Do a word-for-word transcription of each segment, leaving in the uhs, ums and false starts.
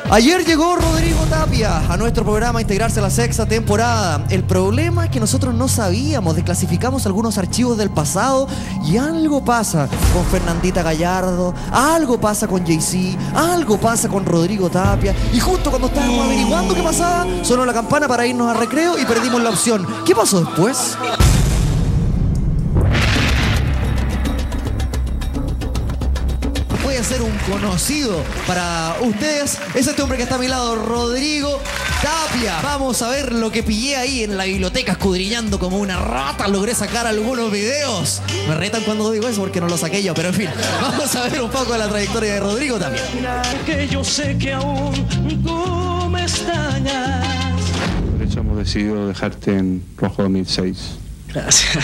Ayer llegó Rodrigo Tapia a nuestro programa a integrarse a la sexta temporada. El problema es que nosotros no sabíamos, desclasificamos algunos archivos del pasado y algo pasa con Fernandita Gallardo, algo pasa con Jay-Z, algo pasa con Rodrigo Tapia. Y justo cuando estábamos averiguando qué pasaba, sonó la campana para irnos al recreo y perdimos la opción. ¿Qué pasó después? Ser un conocido para ustedes es este hombre que está a mi lado, Rodrigo Tapia. Vamos a ver lo que pillé ahí en la biblioteca escudriñando como una rata. Logré sacar algunos videos. Me retan cuando digo eso porque no lo saqué yo, pero en fin, vamos a ver un poco de la trayectoria de Rodrigo Tapia. Que yo sé que aún tú me extrañas. De hecho, hemos decidido dejarte en rojo dos mil seis. Gracias.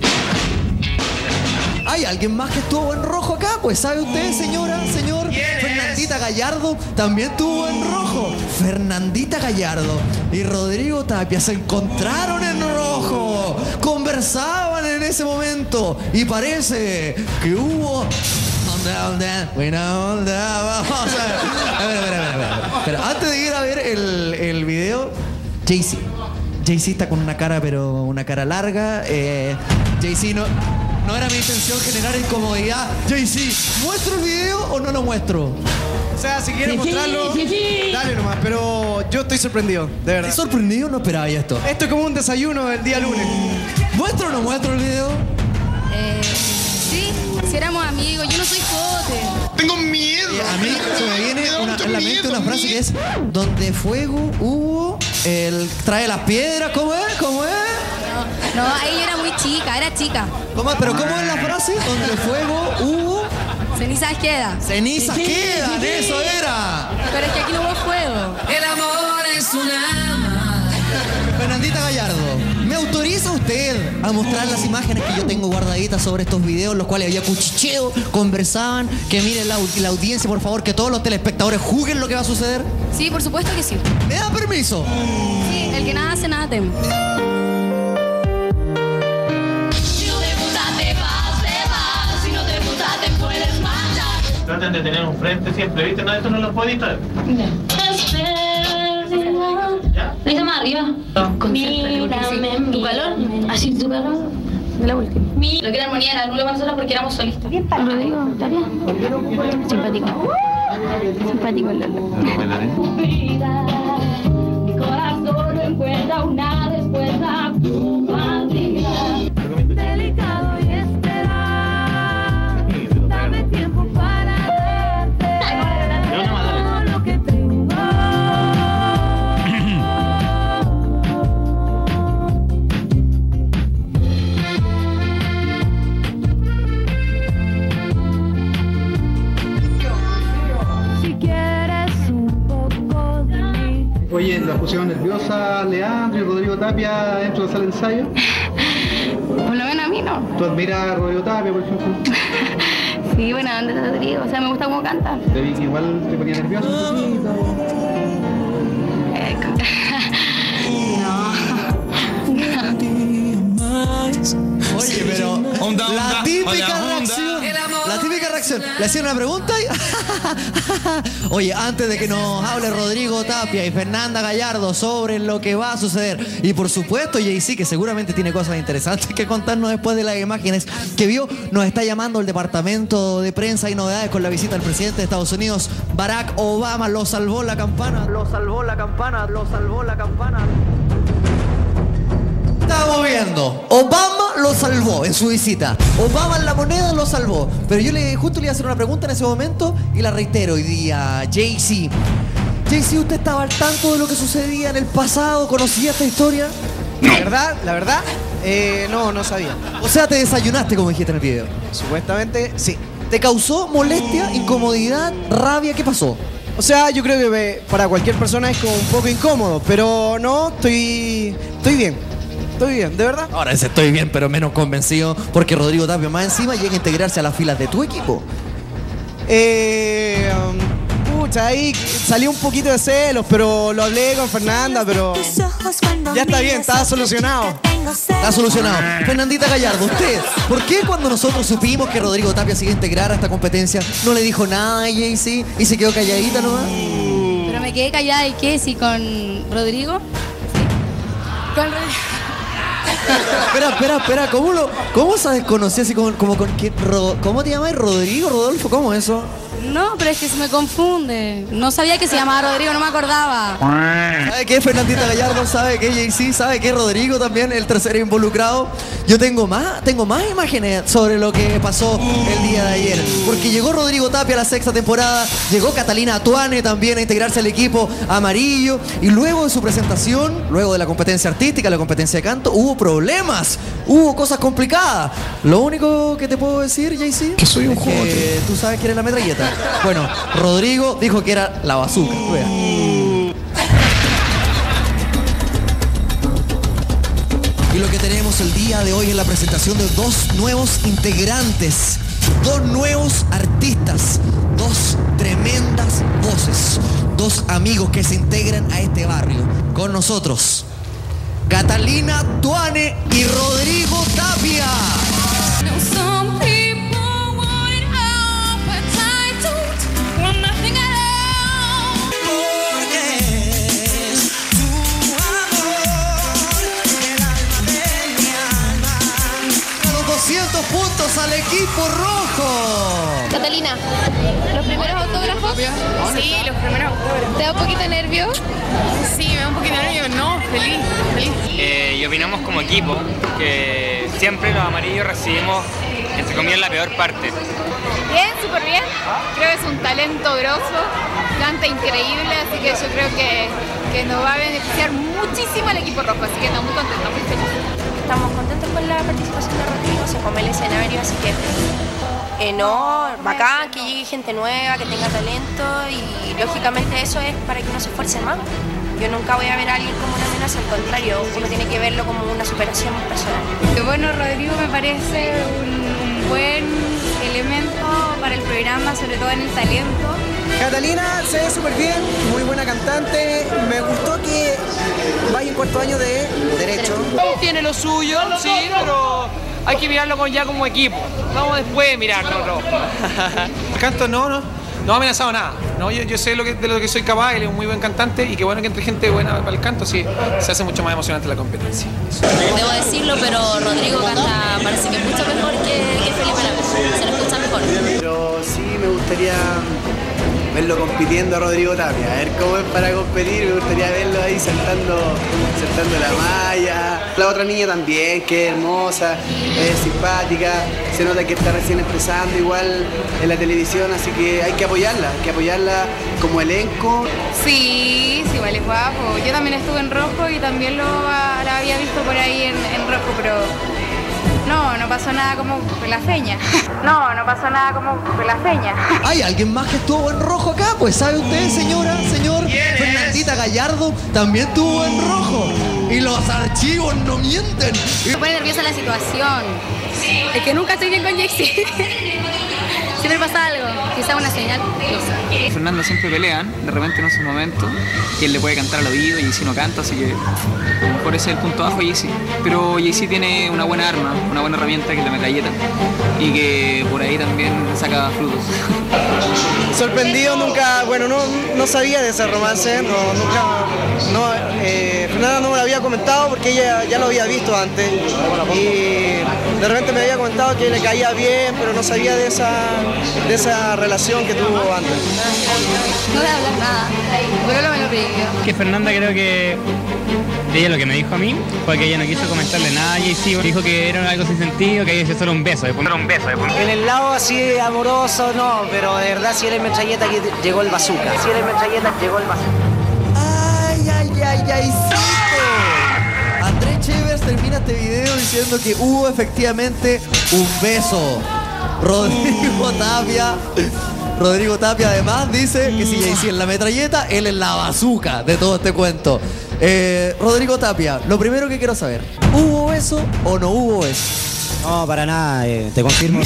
¿Hay alguien más que estuvo en rojo acá? Pues ¿sabe usted, señora, señor? Fernandita Gallardo también estuvo en rojo. Fernandita Gallardo y Rodrigo Tapia se encontraron en rojo. Conversaban en ese momento y parece que hubo... Vamos a ver. A ver, a ver, a ver, a ver. Pero antes de ir a ver el, el video, Jay-Z. Jay-Z está con una cara, pero una cara larga. Eh, Jay-Z no... No era mi intención generar incomodidad. Jay-Z, ¿muestro el video o no lo muestro? O sea, si quieres mostrarlo, dale nomás, pero yo estoy sorprendido, de verdad. ¿Estás sorprendido? No esperaba ya esto. Esto es como un desayuno el día lunes. ¿Muestro o no muestro el video? Eh, sí, si éramos amigos, yo no soy jote. Tengo miedo. Eh, a mí se me viene una, en la mente una frase que es: donde fuego hubo, el trae las piedras. ¿Cómo es? ¿Cómo es? No, no, ahí yo era muy chica, era chica. ¿Cómo? ¿Pero cómo es la frase? Donde fuego hubo... Cenizas queda. cenizas quedan, eso era. Pero es que aquí no hubo fuego. El amor es un arma. Fernandita Gallardo, ¿me autoriza usted a mostrar las imágenes que yo tengo guardaditas sobre estos videos, los cuales había cuchicheo, conversaban? Que miren la, la audiencia, por favor, que todos los telespectadores juzguen lo que va a suceder. Sí, por supuesto que sí. ¿Me da permiso? Sí, el que nada hace, nada teme. Traten de tener un frente siempre, ¿viste? No, esto no lo puedo editar. ¿Ya? Lo hice más arriba. Mírame, tu calor. Así, tu calor. De la última. Lo que era armonía era nulo para nosotros porque éramos solistas. Bien, Rodrigo, ¿está bien? Simpático. Simpático el Lolo. Mi corazón encuentra una respuesta a tu maldita. Delicado y esperar. Dame tiempo para darte todo lo que tengo. Si quieres un poco de mí. Oye, ¿la pusieron nerviosa Leandro y Rodrigo Tapia dentro de la sala de ensayo? Por lo menos a mí no. ¿Tú admiras a Rodrigo Tapia, por ejemplo? Sí, buena onda, Rodrigo. O sea, me gusta cómo canta. Te vi que igual te ponía nervioso un poquito. Eh, no. Oye, pero Onda, la onda, típica onda, reacción, onda. la típica reacción, le hacían una pregunta y... Oye, antes de que nos hable Rodrigo Tapia y Fernanda Gallardo sobre lo que va a suceder, y por supuesto Jay-Z, que seguramente tiene cosas interesantes que contarnos después de las imágenes que vio, nos está llamando el departamento de prensa y novedades con la visita del presidente de Estados Unidos, Barack Obama. Lo salvó la campana, lo salvó la campana, lo salvó la campana. Estamos viendo, Obama lo salvó en su visita. Obama en la moneda lo salvó. Pero yo le justo le iba a hacer una pregunta en ese momento y la reitero hoy día. Jay-Z, Jay-Z, ¿usted estaba al tanto de lo que sucedía en el pasado? ¿Conocía esta historia? La verdad, la verdad, eh, no, no sabía. O sea, te desayunaste, como dijiste en el video. Supuestamente, sí. ¿Te causó molestia, incomodidad, rabia? ¿Qué pasó? O sea, yo creo que eh, para cualquier persona es como un poco incómodo, pero no, estoy, estoy bien. Estoy bien, ¿de verdad? Ahora ese estoy bien, pero menos convencido porque Rodrigo Tapia más encima llega a integrarse a las filas de tu equipo. Eh, um, pucha, ahí salió un poquito de celos, pero lo hablé con Fernanda, pero ya está bien, está solucionado. Está solucionado. Fernandita Gallardo, usted, ¿por qué cuando nosotros supimos que Rodrigo Tapia se iba a integrar a esta competencia no le dijo nada a Jay-Z y se quedó calladita nomás? Pero me quedé callada y qué, sí, con Rodrigo. Sí. Con Rodrigo. Espera, espera, espera, ¿cómo lo, cómo se desconoció así como, como con qué, Ro- ¿cómo te llamas? ¿Rodrigo, Rodolfo? ¿Cómo es eso? No, pero es que se me confunde. No sabía que se llamaba Rodrigo, no me acordaba. ¿Sabe qué? Fernandita Gallardo, ¿sabe qué? Jay-Z, ¿sabe qué? Rodrigo también, el tercer involucrado. Yo tengo más, tengo más imágenes sobre lo que pasó el día de ayer. Porque llegó Rodrigo Tapia a la sexta temporada, llegó Catalina Tuane también a integrarse al equipo amarillo. Y luego de su presentación, luego de la competencia artística, la competencia de canto, hubo problemas, hubo cosas complicadas. Lo único que te puedo decir, Jay-Z, que soy un es jote. que tú sabes que eres la metralleta. Bueno, Rodrigo dijo que era la bazooka. Vea. Y lo que tenemos el día de hoy es la presentación de dos nuevos integrantes, dos nuevos artistas, dos tremendas voces, dos amigos que se integran a este barrio. Con nosotros, Catalina Tuane y Rodrigo Tapia. doscientos puntos al equipo rojo. Catalina, ¿los primeros autógrafos? Sí, los primeros autógrafos. ¿Te da un poquito de nervio? Sí, me da un poquito de nervio. No, feliz, feliz. Eh, y opinamos como equipo que siempre los amarillos recibimos, entre comillas, la peor parte. Bien, súper bien. Creo que es un talento grosso, canta increíble, así que yo creo que, que nos va a beneficiar muchísimo al equipo rojo, así que estamos muy contentos, muy felices. Estamos contentos con la participación de Rodrigo, se come el escenario, así que eh, no, bacán, que llegue gente nueva, que tenga talento y lógicamente eso es para que uno se esfuerce más. Yo nunca voy a ver a alguien como una amenaza, al contrario, uno tiene que verlo como una superación personal. Bueno, Rodrigo me parece un, un buen elemento para el programa, sobre todo en el talento. Catalina se ve súper bien, muy buena cantante. Me gustó que vaya en cuarto año de Derecho. Tiene lo suyo, sí, pero hay que mirarlo con, ya como equipo. Vamos después de mirarlo. No. Canto no, no. No ha amenazado nada. No, yo, yo sé lo que, de lo que soy capaz, él es un muy buen cantante y qué bueno que entre gente buena para el canto, sí, se hace mucho más emocionante la competencia. Debo decirlo, pero Rodrigo canta parece que mucho mejor que, que Felipe López. Se lo escucha mejor. Pero sí me gustaría verlo compitiendo a Rodrigo Tapia, a ver cómo es para competir, me gustaría verlo ahí saltando, saltando la malla. La otra niña también, que es hermosa, es simpática, se nota que está recién empezando igual en la televisión, así que hay que apoyarla, hay que apoyarla como elenco. Sí, sí, vale, guapo. Yo también estuve en rojo y también lo la había visto por ahí en, en rojo, pero no, no pasó nada como con la feña. No, no pasó nada como con la feña. ¿Hay alguien más que estuvo en rojo acá? Pues ¿sabe usted, señora, señor? Fernandita Gallardo también estuvo en rojo. Y los archivos no mienten. Me pone nerviosa la situación. Es que nunca estoy bien con Jay-Z. Siempre pasa algo, quizá una señal. Fernando siempre pelean, de repente en esos momentos, y él le puede cantar al oído y si no canta, así que a lo mejor ese es el punto bajo de Jay-Z. Pero Jay-Z tiene una buena arma, una buena herramienta que es la metralleta, y que por ahí también saca frutos. Sorprendido, nunca, bueno, no, no sabía de ese romance, no, nunca, no, eh, Fernanda no me lo había comentado porque ella ya lo había visto antes y de repente me había comentado que le caía bien, pero no sabía de esa, de esa relación que tuvo antes. No voy a hablar nada, pero lo me lo pidió. Que Fernanda creo que ella lo que me dijo a mí fue que ella no quiso comentarle nada a Jay-Z, dijo que era algo sin sentido, que ella decía solo un beso, después era un beso. Después... En el lado así amoroso no, pero de verdad si eres metralleta que llegó el bazooka. Si eres metralleta llegó el bazooka. Ay, ay, ay, ay, sí. André Chevers termina este video diciendo que hubo efectivamente un beso. Rodrigo Tapia. Rodrigo Tapia además dice que si Jay-Z es la metralleta, él es la bazooka de todo este cuento. Eh, Rodrigo Tapia, lo primero que quiero saber, ¿hubo beso o no hubo beso? No, para nada, eh, te confirmo.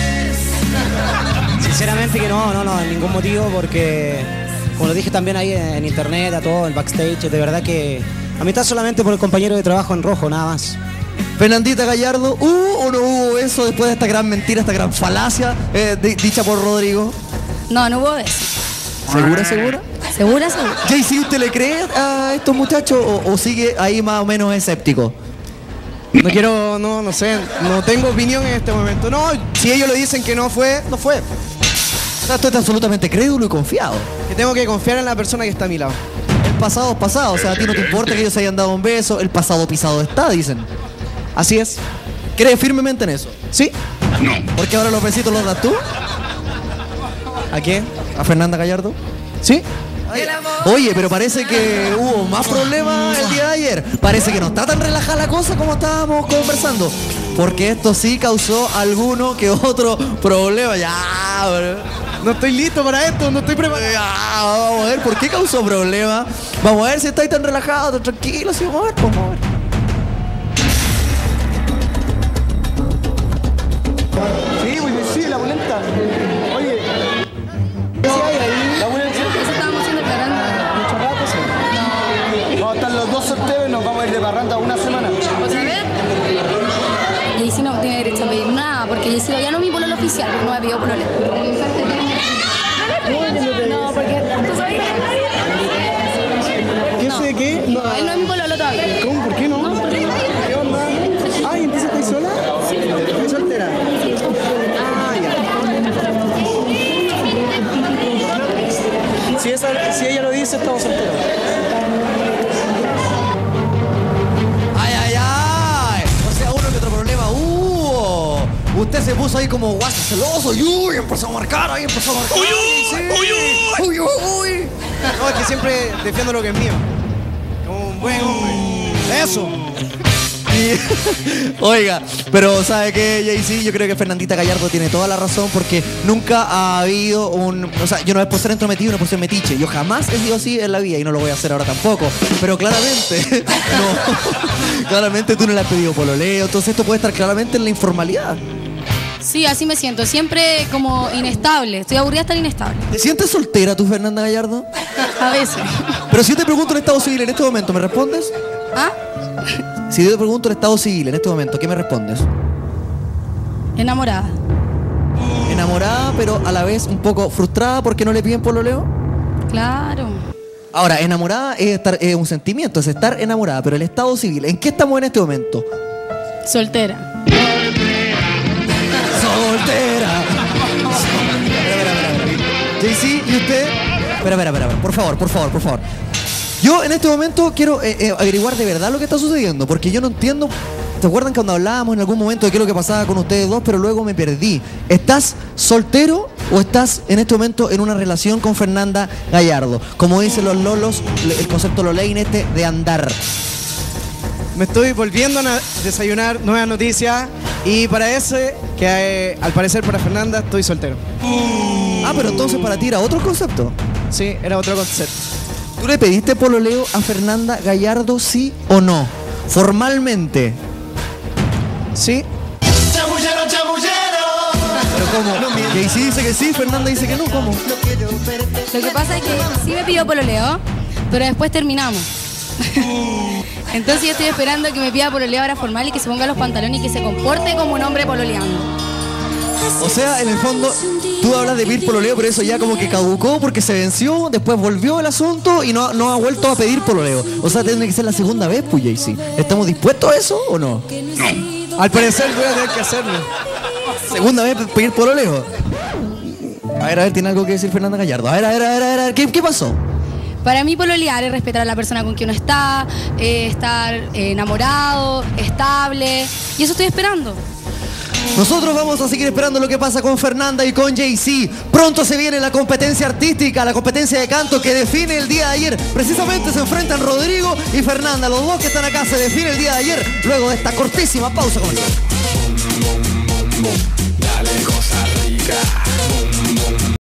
Sinceramente que no, no, no, en ningún motivo, porque como lo dije también ahí en, en internet, a todo, el backstage, de verdad que amistad solamente por el compañero de trabajo en rojo, nada más. Fernandita Gallardo, ¿hubo o no hubo beso después de esta gran mentira, esta gran falacia eh, di- dicha por Rodrigo? No, no hubo beso. ¿Segura, segura? ¿Segura, segura? Jay-Z, ¿usted le cree a estos muchachos o, o sigue ahí más o menos escéptico? No quiero, no, no sé, no tengo opinión en este momento. No, si ellos le dicen que no fue, no fue. O sea, tú estás absolutamente crédulo y confiado. Que tengo que confiar en la persona que está a mi lado. El pasado es pasado, o sea, a ti no te importa que ellos se hayan dado un beso, el pasado pisado está, dicen. Así es. ¿Crees firmemente en eso? Sí. No. ¿Porque ahora los besitos los das tú? ¿A quién? ¿A Fernanda Gallardo? Sí. Oye, pero parece que hubo más problemas el día de ayer. Parece que no está tan relajada la cosa como estábamos conversando. Porque esto sí causó alguno que otro problema. Ya, bro. No estoy listo para esto, no estoy preparado. Ya, vamos a ver, ¿por qué causó problema? Vamos a ver si estáis tan relajados, tan tranquilos. Sí, vamos a ver, vamos a ver. Sí, pues sí, la bolenta. Oye. ¿Qué hay ahí? La bolenta. Eso estábamos haciendo declarando. Mucho rato, sí. Vamos a estar los dos solteros y nos vamos a ir de parranda una semana. ¿Otra vez? Jaycee no tiene derecho a pedir nada, porque Jaycee todavía no es mi pololo oficial, porque no me pidió pololo. No, porque tú sabes. ¿Qué sé qué? No, él no es mi pololo todavía. ¿Cómo? ¿Por qué no? No, porque no. ¿Qué onda? Ay, ¿entonces estás sola? Sí. ¿Estás soltera? Ah, ya. Si, esa, si ella lo dice, estamos solteros. Ay, ay, ay. O sea, uno que otro problema hubo. Usted se puso ahí como guasa celoso y uy, empezó a marcar ahí, empezó a marcar. Uy, uy, sí. uy, uy, uy, uy. No, es que siempre defiendo lo que es mío. Como un buen hombre. Eso. Y, oiga, pero ¿sabe qué, Jay-Z? Yo creo que Fernandita Gallardo tiene toda la razón porque nunca ha habido un... O sea, yo no es por ser entrometido, no es por ser metiche. Yo jamás he sido así en la vida y no lo voy a hacer ahora tampoco. Pero claramente, no. Claramente tú no le has pedido pololeo. Entonces esto puede estar claramente en la informalidad. Sí, así me siento. Siempre como inestable. Estoy aburrida de estar inestable. ¿Te sientes soltera tú, Fernanda Gallardo? A veces. Pero si yo te pregunto el estado civil en este momento, ¿me respondes? ¿Ah? Si yo te pregunto el estado civil en este momento, ¿qué me respondes? Enamorada. Enamorada, pero a la vez un poco frustrada porque no le piden pololeo. Claro. Ahora, enamorada es, estar, es un sentimiento, es estar enamorada, pero el estado civil, ¿en qué estamos en este momento? Soltera. Soltera. Espera, espera, espera. Jay-Z, ¿y usted? Espera, espera, espera, por favor, por favor, por favor. Yo en este momento quiero eh, eh, averiguar de verdad lo que está sucediendo, porque yo no entiendo. ¿Se acuerdan cuando hablábamos en algún momento de qué es lo que pasaba con ustedes dos, pero luego me perdí? ¿Estás soltero o estás en este momento en una relación con Fernanda Gallardo? Como dicen los lolos, el concepto lolein este de andar. Me estoy volviendo a desayunar nuevas noticias y para ese, que eh, al parecer para Fernanda, estoy soltero. Ah, pero entonces para ti era otro concepto. Sí, era otro concepto. ¿Tú le pediste pololeo a Fernanda Gallardo, sí o no? Formalmente. Sí. Chamullero, chamullero. Pero ¿cómo? Jay-Z dice que sí, Fernanda dice que no, ¿cómo? Lo que pasa es que sí me pidió pololeo, pero después terminamos. Entonces yo estoy esperando que me pida pololeo ahora formal y que se ponga los pantalones y que se comporte como un hombre pololeando. O sea, en el fondo, tú hablas de pedir pololeo, pero eso ya como que caducó porque se venció, después volvió el asunto y no, no ha vuelto a pedir pololeo. O sea, tiene que ser la segunda vez, pues, Jay-Z. ¿Estamos dispuestos a eso o no? No. Al parecer voy a tener que hacerlo. Segunda vez pedir pololeo. A ver, a ver, tiene algo que decir Fernanda Gallardo. A ver, a ver, a ver, a ver, a ver. ¿Qué, qué pasó? Para mí pololear es respetar a la persona con quien uno está, eh, estar eh, enamorado, estable, y eso estoy esperando. Nosotros vamos a seguir esperando lo que pasa con Fernanda y con Jay-Z. Pronto se viene la competencia artística, la competencia de canto que define el día de ayer. Precisamente se enfrentan Rodrigo y Fernanda. Los dos que están acá se define el día de ayer, luego de esta cortísima pausa comercial. Dale cosa rica.